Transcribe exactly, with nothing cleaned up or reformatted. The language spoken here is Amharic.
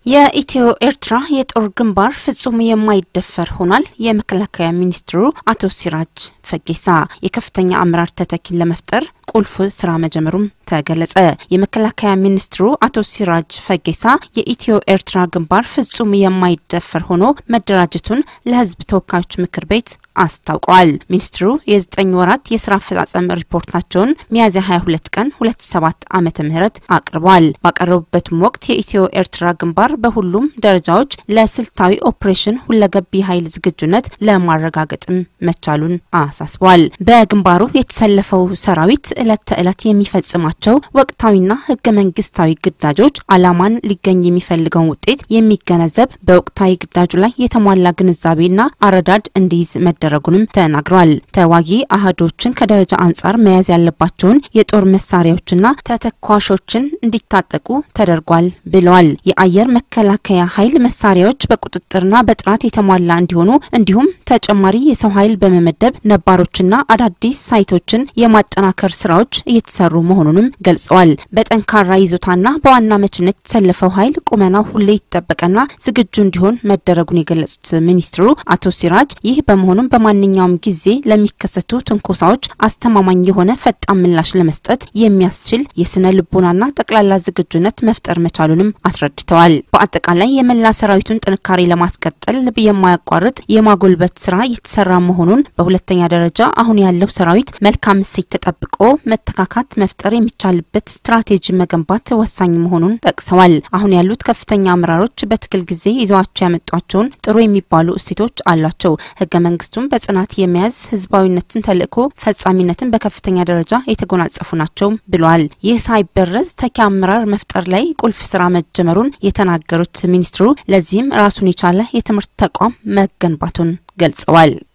የኢትዮ-ኤርትራ የጦር ግንባር ፍጹም የማይደፈር ሆኗል። የመከላከያ ሚኒስትሩ አቶ ሲራጅ ፈጌሳ የከፍተኛ አመራር ተተኪን ለመፍጠር ቁልፍ ስራ መጀመሩም ተገለጸ። የመከላከያ ሚኒስትሩ አቶ ሲራጅ ፈጌሳ የኢትዮ-ኤርትራ ግንባር ፍጹም የማይደፈር ሆኖ መደራጀቱን ለህዝብ ተወካዮች ምክር ቤት አስታውቀዋል። ሚኒስትሩ የዘጠኝ ወራት የሥራ አፈጻጸም ሪፖርታቸውን ሚያዝያ ሃያ ሁለት ቀን ሁለት ሺህ ሰባት ዓመተ ምህረት አቅርበዋል። ባቀረቡበት ወቅት የኢትዮ-ኤርትራ ግንባር በሁሉም ደረጃዎች ለስልታዊ ኦፕሬሽን ሁለገብ ኃይል ዝግጁነት ለማረጋገጥም መቻሉን አሳስበዋል። በግንባሩ የተሰለፈው ሰራዊት ዕለት ተዕለት የሚፈጽማቸው ወቅታዊና ህገ መንግስታዊ ግዳጆች አላማን ሊገኝ የሚፈልገው ውጤት የሚገነዘብ በወቅታዊ ግዳጁ ላይ የተሟላ ግንዛቤና አረዳድ እንዲይዝ መደረጉንም ተናግሯል። ተዋጊ አሃዶችን ከደረጃ አንፃር መያዝ ያለባቸውን የጦር መሳሪያዎችና ተተኳሾችን እንዲታጠቁ ተደርጓል ብለዋል። የአየር መከላከያ ኃይል መሳሪያዎች በቁጥጥርና በጥራት የተሟላ እንዲሆኑ እንዲሁም ተጨማሪ የሰው ኃይል በመመደብ ነባሮችና አዳዲስ ሳይቶችን የማጠናከር ስራዎች እየተሰሩ መሆኑንም ገልጸዋል። በጠንካራ ይዞታና በዋና መችነት ተሰለፈው ኃይል ቁመናው ሁሌ ይተጠበቀና ዝግጁ እንዲሆን መደረጉን የገለጹት ሚኒስትሩ አቶ ሲራጅ ይህ በመሆኑም በማንኛውም ጊዜ ለሚከሰቱ ትንኮሳዎች አስተማማኝ የሆነ ፈጣን ምላሽ ለመስጠት የሚያስችል የስነ ልቦናና ጠቅላላ ዝግጁነት መፍጠር መቻሉንም አስረድተዋል። በአጠቃላይ የመላ ሰራዊቱን ጥንካሬ ለማስቀጠል የማያቋርጥ የማጎልበት ስራ እየተሰራ መሆኑን በሁለተኛ ደረጃ አሁን ያለው ሰራዊት መልካም እሴት ተጠብቆ መተካካት መፍጠር የሚቻልበት ስትራቴጂ መገንባት ወሳኝ መሆኑን ጠቅሰዋል። አሁን ያሉት ከፍተኛ አመራሮች በትክክል ጊዜ ይዘዋቸው ያመጧቸውን ጥሩ የሚባሉ እሴቶች አላቸው። ህገ መንግስቱን በጽናት የሚያዝ ህዝባዊነትን ተልእኮ ፈጻሚነትን በከፍተኛ ደረጃ የተጎናጸፉ ናቸው ብለዋል። ይህ ሳይበረዝ ተኪ አመራር መፍጠር ላይ ቁልፍ ስራ መጀመሩን የተናገሩት ሚኒስትሩ ለዚህም ራሱን የቻለ የትምህርት ተቋም መገንባቱን ገልጸዋል።